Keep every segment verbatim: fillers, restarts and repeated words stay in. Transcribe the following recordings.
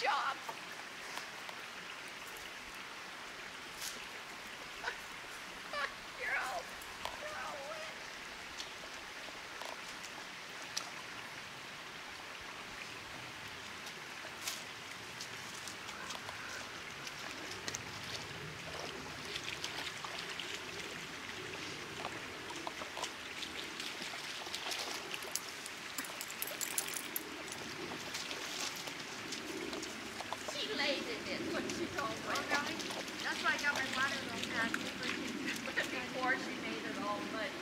job. You're all, you're all wet. She laid in it when she told me. Oh, really? That's why I got my water like that. Before she made it all muddy.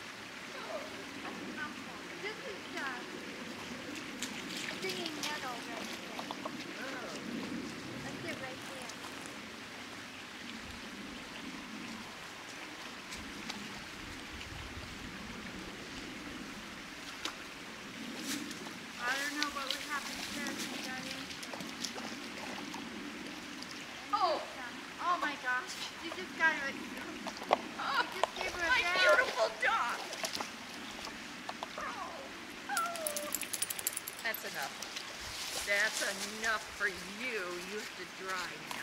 This is uh, singing meadow right here. Oh. That's it right there. I don't know what would happen there if we got in. Oh. Oh my gosh. You just got it. Oh, You just gave her a my bath. beautiful dog. Oh. Oh. That's enough. That's enough for you. You have to dry now.